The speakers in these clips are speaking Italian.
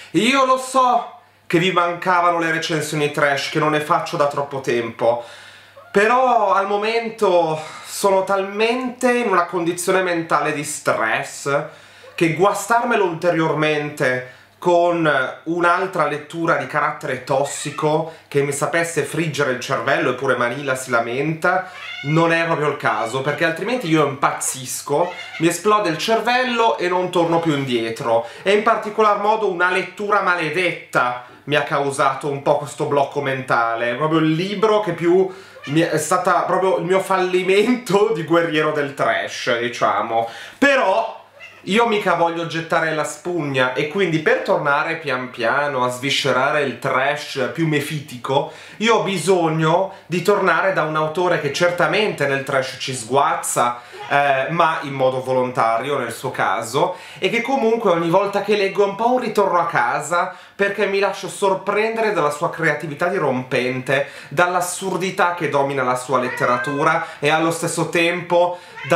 Io lo so che vi mancavano le recensioni trash, che non ne faccio da troppo tempo, però al momento sono talmente in una condizione mentale di stress che guastarmelo ulteriormente con un'altra lettura di carattere tossico che mi sapesse friggere il cervello, eppure Manila si lamenta, non è proprio il caso, perché altrimenti io impazzisco, mi esplode il cervello e non torno più indietro. E in particolar modo una lettura maledetta mi ha causato un po' questo blocco mentale, proprio il libro che più è stata proprio il mio fallimento di guerriero del trash, diciamo. Però io mica voglio gettare la spugna, e quindi per tornare pian piano a sviscerare il trash più mefitico, io ho bisogno di tornare da un autore che certamente nel trash ci sguazza, ma in modo volontario nel suo caso, e che comunque ogni volta che leggo è un po' un ritorno a casa, perché mi lascio sorprendere dalla sua creatività dirompente, dall'assurdità che domina la sua letteratura, e allo stesso tempo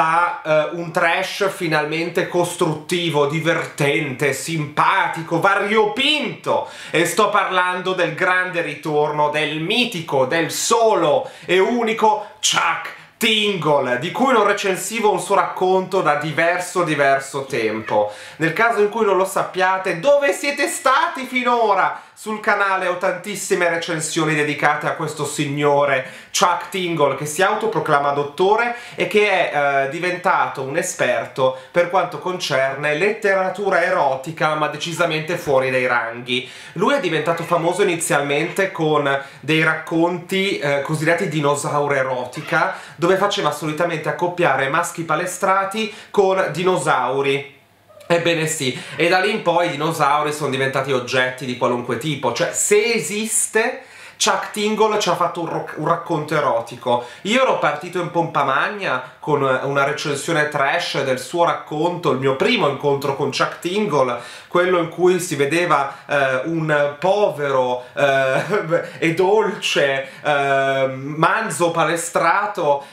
da un trash finalmente costruttivo, divertente, simpatico, variopinto. E sto parlando del grande ritorno del mitico, del solo e unico Chuck Tingle, di cui non recensivo un suo racconto da diverso tempo. Nel caso in cui non lo sappiate, dove siete stati finora? Sul canale ho tantissime recensioni dedicate a questo signore Chuck Tingle, che si autoproclama dottore e che è diventato un esperto per quanto concerne letteratura erotica, ma decisamente fuori dai ranghi. Lui è diventato famoso inizialmente con dei racconti cosiddetti dinosauro erotica, dove faceva solitamente accoppiare maschi palestrati con dinosauri. Ebbene sì, e da lì in poi i dinosauri sono diventati oggetti di qualunque tipo, cioè se esiste, Chuck Tingle ci ha fatto un racconto erotico. Io ero partito in pompa magna con una recensione trash del suo racconto, il mio primo incontro con Chuck Tingle, quello in cui si vedeva un povero e dolce manzo palestrato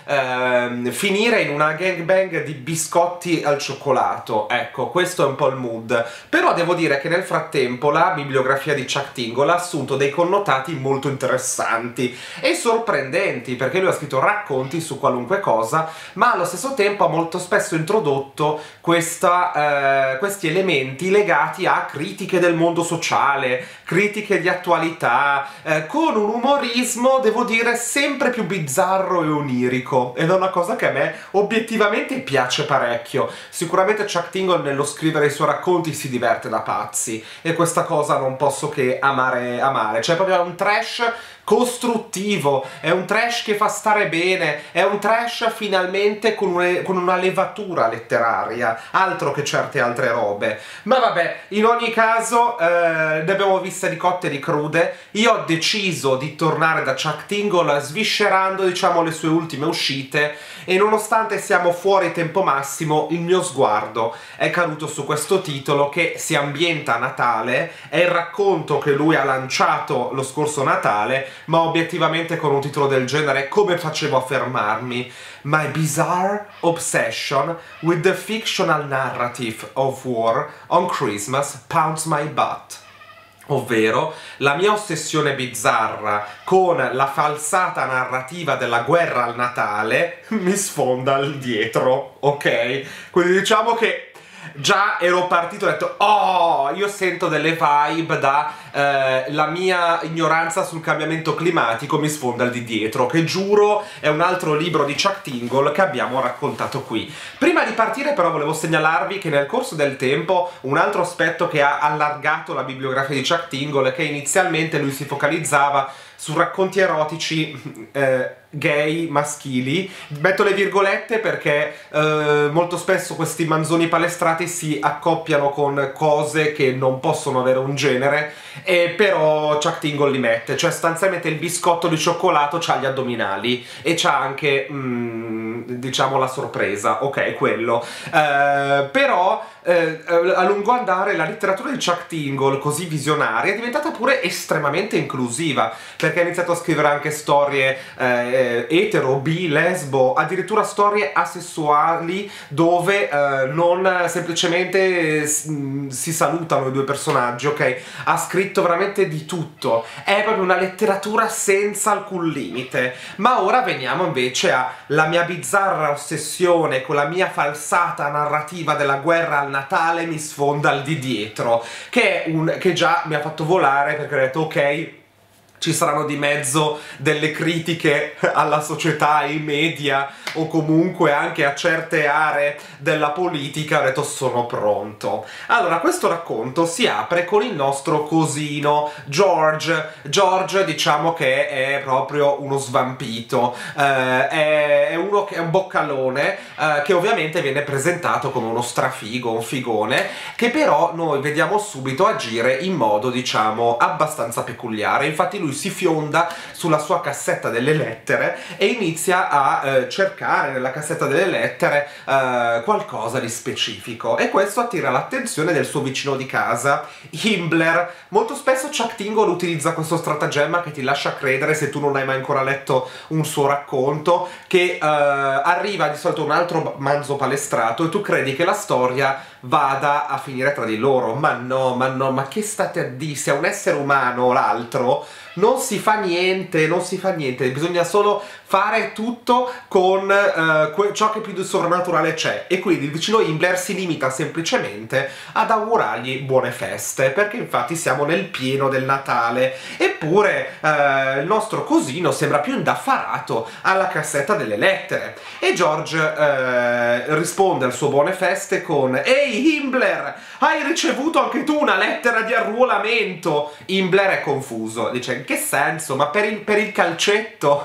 finire in una gangbang di biscotti al cioccolato. Ecco, questo è un po' il mood. Però devo dire che nel frattempo la bibliografia di Chuck Tingle ha assunto dei connotati molto interessanti e sorprendenti, perché lui ha scritto racconti su qualunque cosa, ma allo stesso tempo ha molto spesso introdotto questi elementi legati a critiche del mondo sociale, critiche di attualità, con un umorismo, devo dire, sempre più bizzarro e onirico, ed è una cosa che a me obiettivamente piace parecchio. Sicuramente Chuck Tingle nello scrivere i suoi racconti si diverte da pazzi, e questa cosa non posso che amare. Cioè proprio un trash costruttivo, è un trash che fa stare bene, è un trash finalmente con una levatura letteraria, altro che certe altre robe. Ma vabbè, in ogni caso ne abbiamo viste di cotte e di crude. Io ho deciso di tornare da Chuck Tingle sviscerando, diciamo, le sue ultime uscite, e nonostante siamo fuori tempo massimo, il mio sguardo è caduto su questo titolo che si ambienta a Natale. È il racconto che lui ha lanciato lo scorso Natale, ma obiettivamente con un titolo del genere come facevo a fermarmi? My bizarre obsession with the fictional narrative of war on Christmas pounds my butt. Ovvero, la mia ossessione bizzarra con la falsata narrativa della guerra al Natale mi sfonda al dietro, ok? Quindi diciamo che già ero partito e ho detto, oh, io sento delle vibe da la mia ignoranza sul cambiamento climatico mi sfonda al di dietro, che giuro è un altro libro di Chuck Tingle che abbiamo raccontato qui. Prima di partire però volevo segnalarvi che nel corso del tempo un altro aspetto che ha allargato la bibliografia di Chuck Tingle è che inizialmente lui si focalizzava su racconti erotici gay, maschili. Metto le virgolette perché molto spesso questi manzoni palestrati si accoppiano con cose che non possono avere un genere, e però Chuck Tingle li mette, cioè sostanzialmente il biscotto di cioccolato c'ha gli addominali e c'ha anche diciamo la sorpresa, ok, quello. Però a lungo andare la letteratura di Chuck Tingle, così visionaria, è diventata pure estremamente inclusiva, perché ha iniziato a scrivere anche storie etero, bi, lesbo, addirittura storie asessuali dove non semplicemente si salutano i due personaggi, ok? Ha scritto veramente di tutto, è proprio una letteratura senza alcun limite. Ma ora veniamo invece alla mia bizzarra ossessione con la mia falsata narrativa della guerra al Natale mi sfonda al di dietro, che già mi ha fatto volare, perché ho detto ok, ci saranno di mezzo delle critiche alla società, ai media o comunque anche a certe aree della politica. Ho detto sono pronto. Allora, questo racconto si apre con il nostro cosino George. George, diciamo che è proprio uno svampito, è uno che è un boccalone, che ovviamente viene presentato come uno strafigo, un figone, che però noi vediamo subito agire in modo, diciamo, abbastanza peculiare. Infatti lui si fionda sulla sua cassetta delle lettere e inizia a cercare nella cassetta delle lettere qualcosa di specifico, e questo attira l'attenzione del suo vicino di casa, Himbler. Molto spesso Chuck Tingle utilizza questo stratagemma che ti lascia credere, se tu non hai mai ancora letto un suo racconto, che arriva di solito un altro manzo palestrato e tu credi che la storia vada a finire tra di loro. Ma no, ma che state a dire? Se è un essere umano l'altro, non si fa niente, non si fa niente, bisogna solo fare tutto con ciò che più di sovrannaturale c'è. E quindi il vicino Himbler si limita semplicemente ad augurargli buone feste, perché infatti siamo nel pieno del Natale. Eppure il nostro cosino sembra più indaffarato alla cassetta delle lettere, e George risponde al suo buone feste con: ehi Himbler, hai ricevuto anche tu una lettera di arruolamento? Himbler è confuso, dice: in che senso? Ma per il calcetto?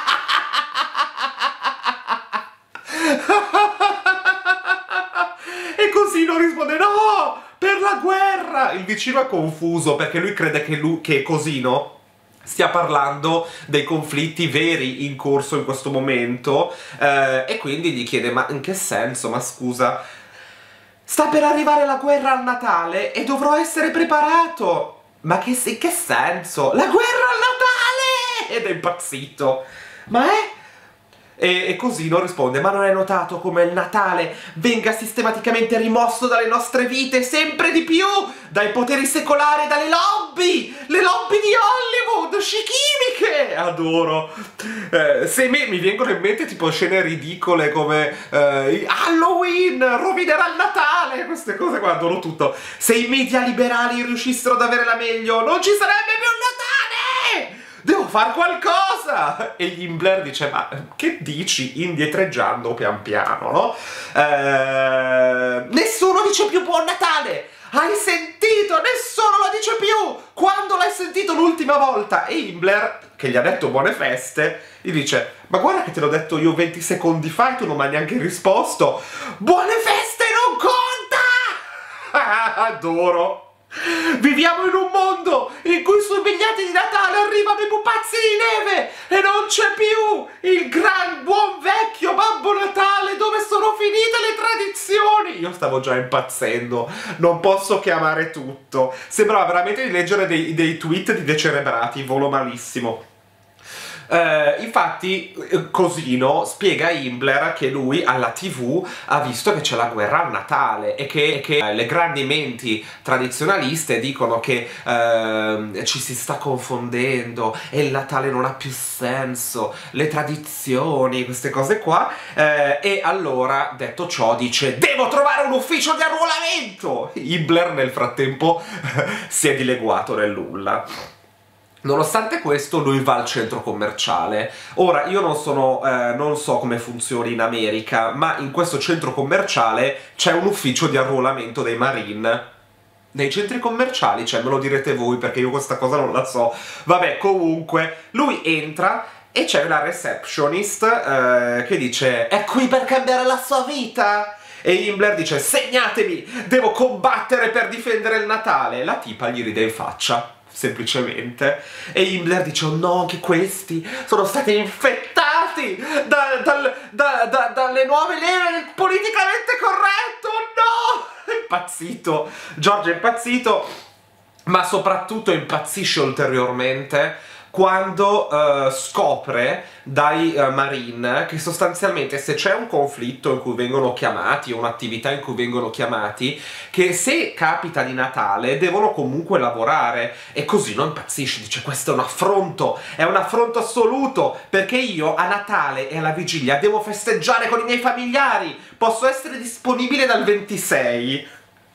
E così non risponde: no, per la guerra! Il vicino è confuso perché lui crede che Cosino stia parlando dei conflitti veri in corso in questo momento, e quindi gli chiede: ma in che senso? Ma scusa, sta per arrivare la guerra al Natale e dovrò essere preparato! Ma in che senso? La guerra al Natale! Ed è impazzito. Ma è? E Cosino risponde: ma non hai notato come il Natale venga sistematicamente rimosso dalle nostre vite sempre di più dai poteri secolari, dalle lobby! Le lobby di Hollywood, scicchimiche! Adoro! Se mi vengono in mente tipo scene ridicole come Halloween rovinerà il Natale, queste cose qua, adoro tutto. Se i media liberali riuscissero ad avere la meglio, non ci sarebbe più il Natale! Devo far qualcosa! E Himbler dice: ma che dici? Indietreggiando pian piano, no? Nessuno dice più buon Natale! Hai sentito? Nessuno lo dice più! Quando l'hai sentito l'ultima volta? E Himbler, che gli ha detto buone feste, gli dice: ma guarda che te l'ho detto io 20 secondi fa e tu non mi hai neanche risposto! Buone feste non conta! Adoro! Viviamo in un mondo in cui sui biglietti di Natale arrivano i pupazzi di neve e non c'è più il gran buon vecchio Babbo Natale. Dove sono finite le tradizioni? Io stavo già impazzendo, non posso chiamare tutto. Sembrava veramente di leggere dei tweet di decerebrati, volo malissimo. Infatti Cosino spiega a Himbler che lui alla TV ha visto che c'è la guerra al Natale e che le grandi menti tradizionaliste dicono che ci si sta confondendo e il Natale non ha più senso, le tradizioni, queste cose qua, e allora, detto ciò, dice: devo trovare un ufficio di arruolamento! Himbler nel frattempo si è dileguato nel nulla. Nonostante questo, lui va al centro commerciale. Ora, io non so come funzioni in America, ma in questo centro commerciale c'è un ufficio di arruolamento dei Marine. Nei centri commerciali, cioè, me lo direte voi, perché io questa cosa non la so. Vabbè, comunque, lui entra e c'è una receptionist che dice: è qui per cambiare la sua vita! E Himbler dice: segnatemi, devo combattere per difendere il Natale. La tipa gli ride in faccia, semplicemente, e Himbler dice: oh no, anche questi sono stati infettati dalle nuove leve del politicamente corretto, no! impazzito, George è impazzito, ma soprattutto impazzisce ulteriormente quando scopre dai Marine che sostanzialmente se c'è un conflitto in cui vengono chiamati o un'attività in cui vengono chiamati, che se capita di Natale devono comunque lavorare, e così non impazzisce, dice questo è un affronto assoluto, perché io a Natale e alla vigilia devo festeggiare con i miei familiari, posso essere disponibile dal 26.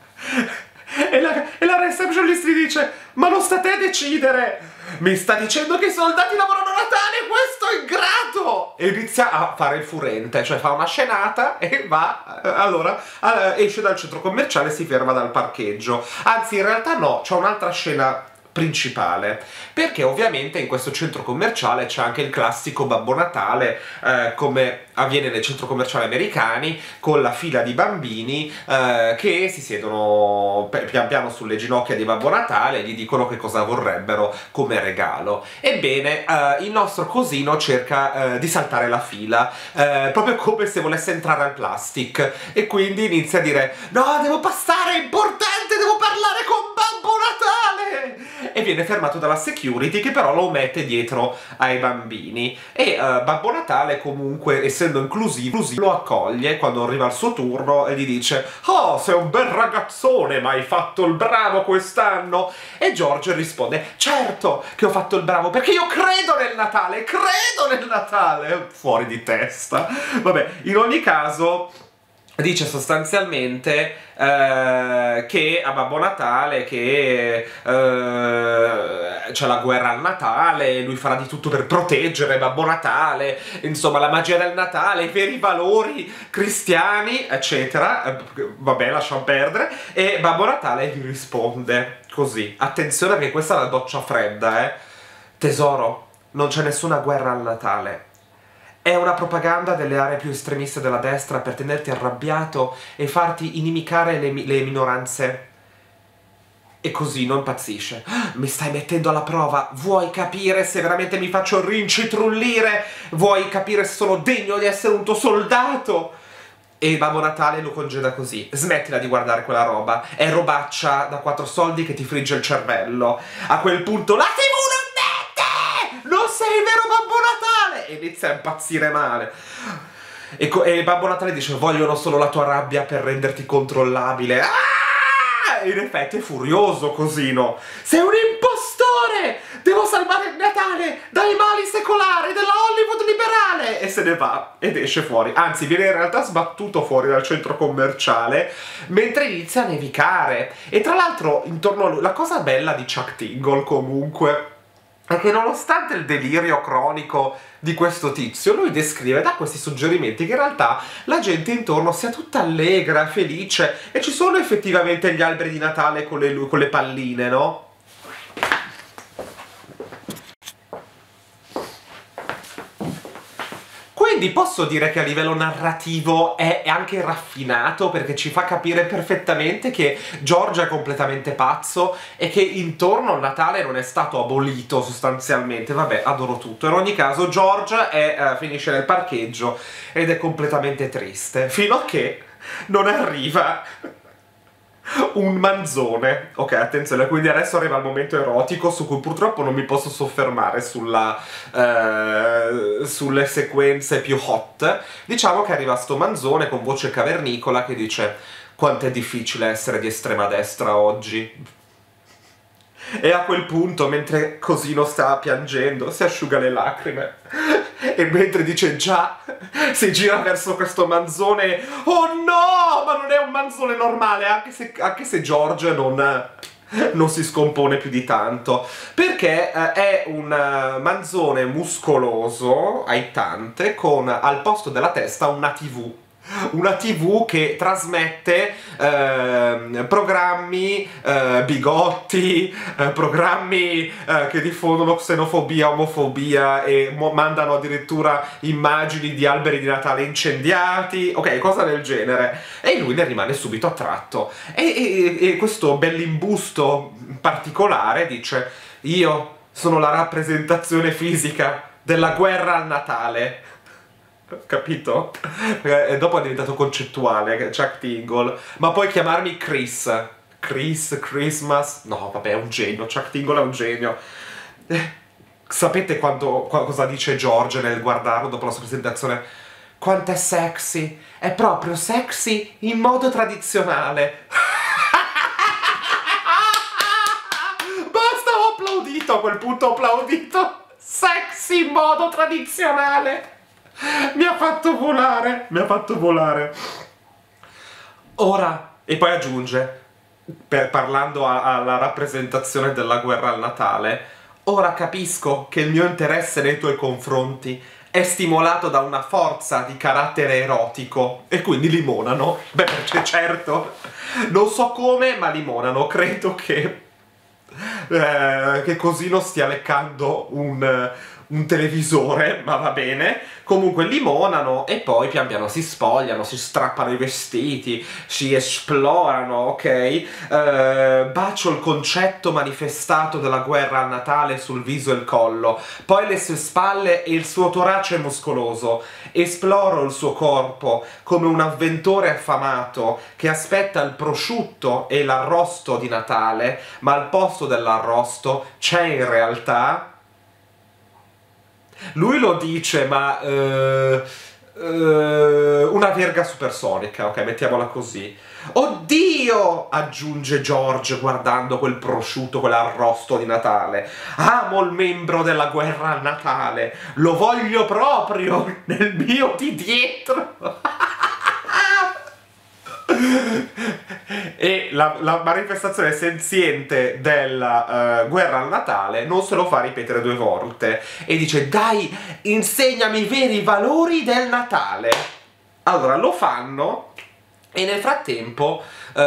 E la receptionist gli dice: ma non sta a te decidere, mi sta dicendo che i soldati lavorano a Natale, questo è ingrato! E inizia a fare il furente, cioè fa una scenata e va, allora esce dal centro commerciale e si ferma dal parcheggio. Anzi, in realtà no, c'è un'altra scena principale, perché ovviamente in questo centro commerciale c'è anche il classico Babbo Natale, come avviene nei centri commerciali americani, con la fila di bambini che si siedono pian piano sulle ginocchia di Babbo Natale e gli dicono che cosa vorrebbero come regalo. Ebbene, il nostro cosino cerca di saltare la fila, proprio come se volesse entrare al plastic, e quindi inizia a dire: no, devo passare, è importante, devo parlare con Babbo Natale! E viene fermato dalla security, che però lo mette dietro ai bambini, e Babbo Natale comunque, essendo inclusivo, lo accoglie quando arriva il suo turno e gli dice: oh, sei un bel ragazzone, ma hai fatto il bravo quest'anno? E George risponde: certo che ho fatto il bravo, perché io credo nel Natale, fuori di testa. Vabbè, in ogni caso dice sostanzialmente che a Babbo Natale che c'è la guerra al Natale, lui farà di tutto per proteggere Babbo Natale, insomma la magia del Natale, i veri valori cristiani, eccetera. Vabbè, lasciamo perdere. E Babbo Natale gli risponde così: attenzione che questa è la doccia fredda, tesoro, non c'è nessuna guerra al Natale. È una propaganda delle aree più estremiste della destra per tenerti arrabbiato e farti inimicare le minoranze. E così non impazzisce. Mi stai mettendo alla prova? Vuoi capire se veramente mi faccio rincitrullire? Vuoi capire se sono degno di essere un tuo soldato? E Babbo Natale lo congeda così: smettila di guardare quella roba, è robaccia da 4 soldi che ti frigge il cervello. A quel punto la TV non mette! Non sei il vero Babbo Natale! E inizia a impazzire male. E Babbo Natale dice: vogliono solo la tua rabbia per renderti controllabile. E in effetti è furioso cosino. Sei un impostore! Devo salvare il Natale dai mali secolari della Hollywood liberale! E se ne va ed esce fuori. Anzi, viene in realtà sbattuto fuori dal centro commerciale mentre inizia a nevicare. E tra l'altro intorno a lui, la cosa bella di Chuck Tingle comunque è che nonostante il delirio cronico di questo tizio, lui descrive, dà questi suggerimenti che in realtà la gente intorno sia tutta allegra, felice, e ci sono effettivamente gli alberi di Natale con le palline, no? Quindi posso dire che a livello narrativo è anche raffinato, perché ci fa capire perfettamente che George è completamente pazzo e che intorno al Natale non è stato abolito sostanzialmente. Vabbè, adoro tutto. In ogni caso George finisce nel parcheggio ed è completamente triste, fino a che non arriva un manzone. Ok, attenzione, quindi adesso arriva il momento erotico su cui purtroppo non mi posso soffermare sulle sequenze più hot. Diciamo che arriva sto manzone con voce cavernicola che dice: quanto è difficile essere di estrema destra oggi. E a quel punto, mentre Cosino sta piangendo, si asciuga le lacrime e mentre dice già, si gira verso questo manzone. Oh no, ma non è un manzone normale, anche se George non si scompone più di tanto, perché è un manzone muscoloso, aitante, con al posto della testa una TV. Una TV che trasmette programmi bigotti, programmi che diffondono xenofobia, omofobia e mandano addirittura immagini di alberi di Natale incendiati, ok, cosa del genere. E lui ne rimane subito attratto. E questo bell'imbusto particolare dice: io sono la rappresentazione fisica della guerra al Natale. capito? E dopo è diventato concettuale, Chuck Tingle, ma puoi chiamarmi Chris, Christmas, no vabbè è un genio, Chuck Tingle è un genio. Sapete cosa dice George nel guardarlo dopo la sua presentazione? Quanto è sexy, è proprio sexy in modo tradizionale. Basta, ho applaudito, a quel punto ho applaudito. Sexy in modo tradizionale. Mi ha fatto volare, mi ha fatto volare. Ora, e poi aggiunge, parlando alla rappresentazione della guerra al Natale, ora capisco che il mio interesse nei tuoi confronti è stimolato da una forza di carattere erotico, e quindi limonano. Beh, perché certo, non so come, ma limonano. Credo che Cosino stia leccando un televisore, ma va bene. Comunque limonano e poi pian piano si spogliano, si strappano i vestiti, si esplorano, ok? Bacio il concetto manifestato della guerra al Natale sul viso e il collo, poi le sue spalle e il suo torace muscoloso. Esploro il suo corpo come un avventore affamato che aspetta il prosciutto e l'arrosto di Natale, ma al posto dell'arrosto c'è in realtà... Lui lo dice, ma... una verga supersonica, ok, mettiamola così. Oddio! Aggiunge George guardando quel prosciutto, quell'arrosto di Natale. Amo il membro della guerra a Natale! Lo voglio proprio nel mio di dietro! E la manifestazione senziente della guerra al Natale non se lo fa ripetere 2 volte e dice: dai, insegnami i veri valori del Natale. Allora lo fanno e nel frattempo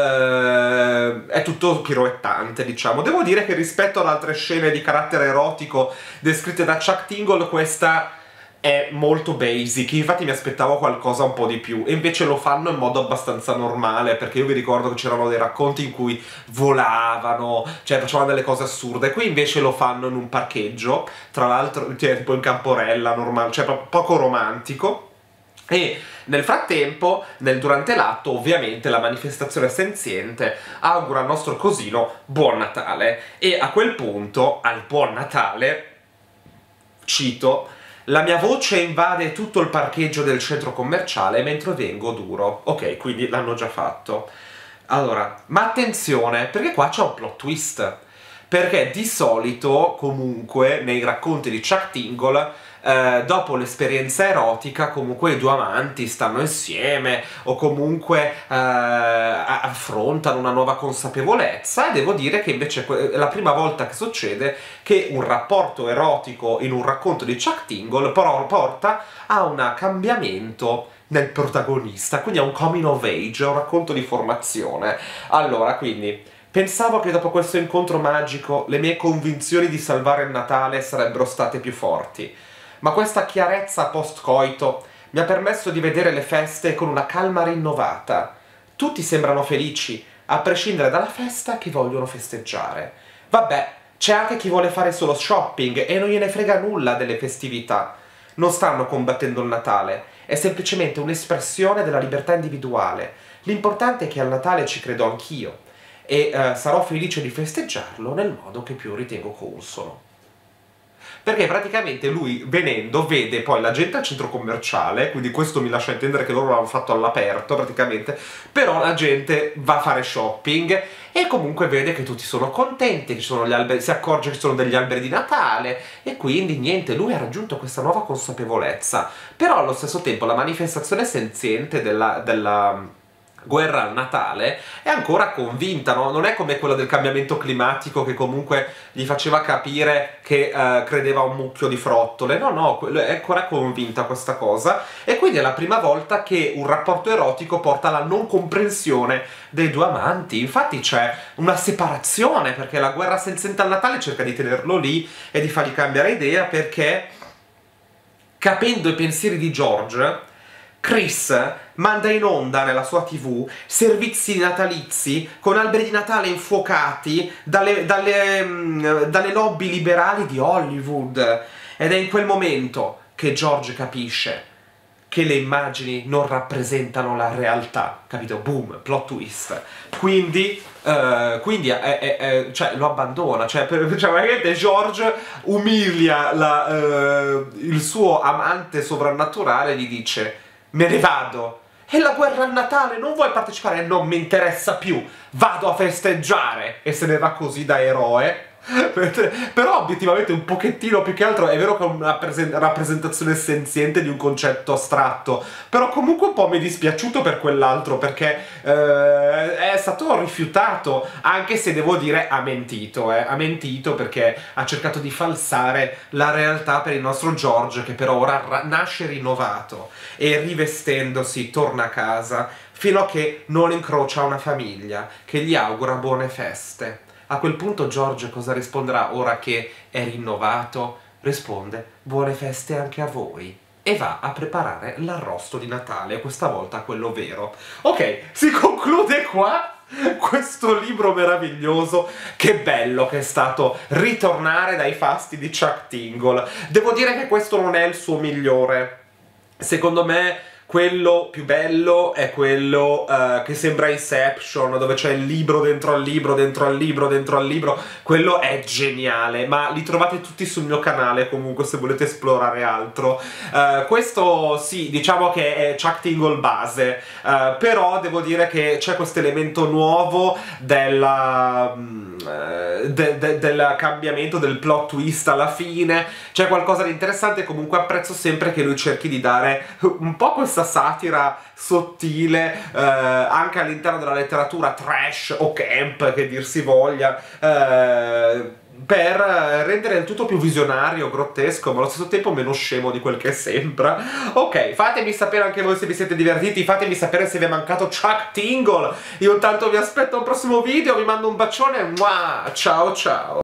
è tutto piroettante, diciamo. Devo dire che rispetto ad altre scene di carattere erotico descritte da Chuck Tingle, questa è molto basic. Infatti mi aspettavo qualcosa un po' di più, e invece lo fanno in modo abbastanza normale, perché io vi ricordo che c'erano dei racconti in cui volavano, cioè facevano delle cose assurde. Qui invece lo fanno in un parcheggio, tra l'altro, cioè, tipo in camporella, normale, cioè poco romantico. E nel frattempo, durante l'atto, ovviamente la manifestazione senziente augura al nostro cosino buon Natale, e a quel punto, al buon Natale, cito: la mia voce invade tutto il parcheggio del centro commerciale mentre vengo duro. Ok, quindi l'hanno già fatto. Allora, ma attenzione, perché qua c'è un plot twist. Perché di solito, comunque, nei racconti di Chuck Tingle, dopo l'esperienza erotica, comunque i 2 amanti stanno insieme, o comunque affrontano una nuova consapevolezza, e devo dire che invece è la prima volta che succede che un rapporto erotico in un racconto di Chuck Tingle però porta a un cambiamento nel protagonista, quindi a un coming of age, a un racconto di formazione. Allora, quindi... pensavo che dopo questo incontro magico le mie convinzioni di salvare il Natale sarebbero state più forti, ma questa chiarezza post-coito mi ha permesso di vedere le feste con una calma rinnovata. Tutti sembrano felici, a prescindere dalla festa che vogliono festeggiare. Vabbè, c'è anche chi vuole fare solo shopping e non gliene frega nulla delle festività. Non stanno combattendo il Natale, è semplicemente un'espressione della libertà individuale. L'importante è che al Natale ci credo anch'io, e sarò felice di festeggiarlo nel modo che più ritengo consono. Perché praticamente lui, venendo, vede poi la gente al centro commerciale, quindi questo mi lascia intendere che loro l'hanno fatto all'aperto praticamente, però la gente va a fare shopping e comunque vede che tutti sono contenti, che ci sono gli alberi, si accorge che ci sono degli alberi di Natale, e quindi niente, lui ha raggiunto questa nuova consapevolezza. Però allo stesso tempo la manifestazione senziente della guerra al Natale è ancora convinta, no? Non è come quello del cambiamento climatico che comunque gli faceva capire che credeva a un mucchio di frottole. No, no, è ancora convinta questa cosa, e quindi è la prima volta che un rapporto erotico porta alla non comprensione dei 2 amanti. Infatti c'è una separazione, perché la guerra senziente al Natale cerca di tenerlo lì e di fargli cambiare idea, perché, capendo i pensieri di George, Chris manda in onda nella sua TV servizi natalizi con alberi di Natale infuocati dalle lobby liberali di Hollywood. Ed è in quel momento che George capisce: che le immagini non rappresentano la realtà, capito? Boom, plot twist. Quindi cioè, lo abbandona, cioè praticamente George umilia il suo amante sovrannaturale e gli dice: me ne vado. È la guerra al Natale, non vuoi partecipare? Non mi interessa più, vado a festeggiare. E se ne va così da eroe. Però obiettivamente un pochettino, più che altro è vero che è una rappresentazione senziente di un concetto astratto, però comunque un po' mi è dispiaciuto per quell'altro, perché è stato rifiutato, anche se devo dire ha mentito perché ha cercato di falsare la realtà per il nostro George, che però ora nasce rinnovato e rivestendosi torna a casa fino a che non incrocia una famiglia che gli augura buone feste. A quel punto George cosa risponderà ora che è rinnovato? Risponde: buone feste anche a voi. E va a preparare l'arrosto di Natale, questa volta quello vero. Ok, si conclude qua questo libro meraviglioso. Che bello che è stato ritornare dai fasti di Chuck Tingle. Devo dire che questo non è il suo migliore. Secondo me quello più bello è quello che sembra Inception, dove c'è il libro dentro al libro, dentro al libro, dentro al libro. Quello è geniale, ma li trovate tutti sul mio canale comunque se volete esplorare altro. Questo sì, diciamo che è Chuck Tingle base, però devo dire che c'è questo elemento nuovo del cambiamento, del plot twist alla fine. C'è qualcosa di interessante. Comunque apprezzo sempre che lui cerchi di dare un po' questa satira sottile anche all'interno della letteratura trash o camp, che dir si voglia, per rendere il tutto più visionario, grottesco, ma allo stesso tempo meno scemo di quel che sembra. Ok, fatemi sapere anche voi se vi siete divertiti, fatemi sapere se vi è mancato Chuck Tingle. Io intanto vi aspetto a un prossimo video, vi mando un bacione, ciao ciao!